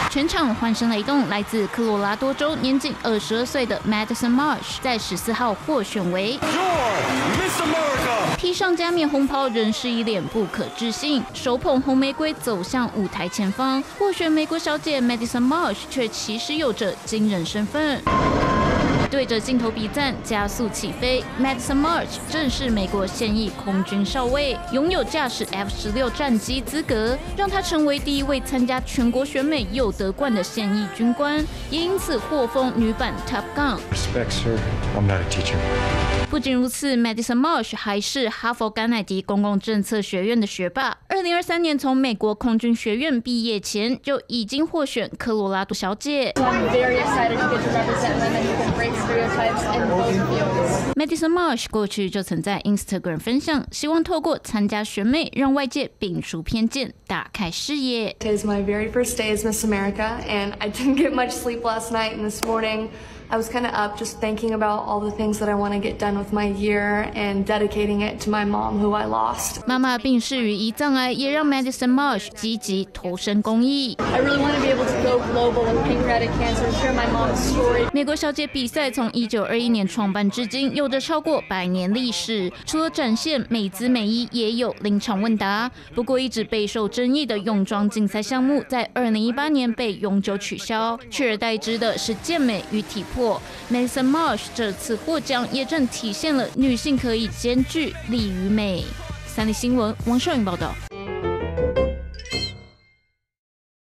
全场欢声雷动，来自科罗拉多州年仅22岁的 Madison Marsh 在14号获选为 Miss America。 披上加冕红袍，仍是一脸不可置信，手捧红玫瑰走向舞台前方。获选美国小姐 Madison Marsh 却其实有着惊人身份。对着镜头比赞，加速起飞。Madison Marsh 正是美国现役空军少尉，拥有驾驶 F-16战机资格，让他成为第一位参加全国选美又得冠的现役军官，也因此获封女版 Top Gun。Respect, sir. I'm not a teacher. 不仅如此 ，Madison Marsh 还是哈佛甘乃迪公共政策学院的学霸。2023年从美国空军学院毕业前，就已经获选科罗拉多小姐。Madison Marsh 过去就曾在 Instagram 分享，希望透过参加选美，让外界摒除偏见，打开视野。 It is my very first day as Miss America, and I didn't get much sleep last night. And this morning, I was kind of up just thinking about all the things that I want to get done with my year and dedicating it to my mom, who I lost. 妈妈病逝于胰脏癌，也让 Madison Marsh 积极投身公益。 I really want to be able to go global with pancreatic cancer and share my mom's story. 美国小姐比赛从1921年创办至今，有着超过100年历史。除了展现美姿美仪，也有临场问答。不过，一直备受争议的泳装竞赛项目，在2018年被永久取消，取而代之的是健美与体魄。Madison Marsh 这次获奖，也正体现了女性可以兼具力与美。三立新闻王少云报道。